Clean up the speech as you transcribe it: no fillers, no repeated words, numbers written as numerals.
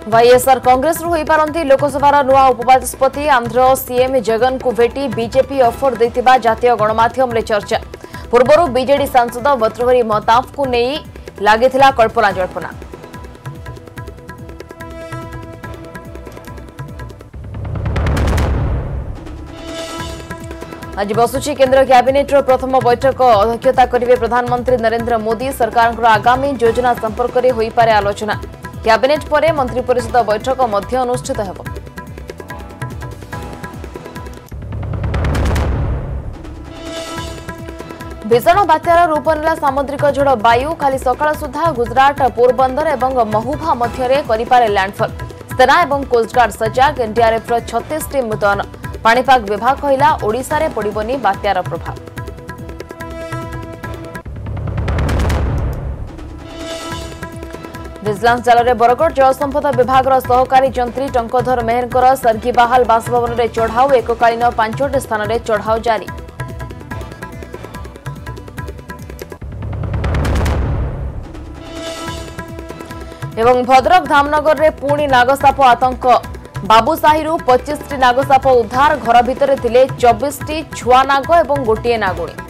YSR Congress रु होईपारंती लोकसभा नुआ उपबाचस्पति Andhra CM Jagan को भेटी बीजेपी ऑफर देतिबा जातीय गणमाध्यम रे चर्चा। पूर्व बीजेडी सांसद भर्तृहरि महताब को नहीं लागिथिला कल्पना जल्पना। आज बसुची केंद्र कैबिनेट प्रथम बैठक अध्यक्षता करेंगे प्रधानमंत्री नरेंद्र मोदी। सरकार आगामी योजना संपर्क में होई पारे आलोचना। कैबिनेट पर मंत्रिपरिषद बैठक मध्य अनुष्ठित होब। भीषण बात्यार रूप नेला सामुद्रिक झड़ वायु काली सकाळ सुधा गुजरात पोरबंदर और महुभा मध्य करिपारे लैंडफॉल। सेना और कोस्टगार्ड सजग। NDRF 36 team मुतयन। पाणीपाग विभाग कहला ओडिशा रे पड़िबनी बात्यार प्रभाव। विजिलेंस जाल बरगड़ जलसंपद विभाग सहकारी जंत्री टंकधर मेहर सरगीबाहाल बासभवन में चढ़ाऊ। एककालीन 5टी स्थान में चढ़ाऊ जारी। एवं भद्रक धामनगर में पुणी नागसाप आतंक। बाबूसाही 25टी नागसाप उद्धार। घर भितर थिले 24टी छुआ नाग और गोटे नागुणी।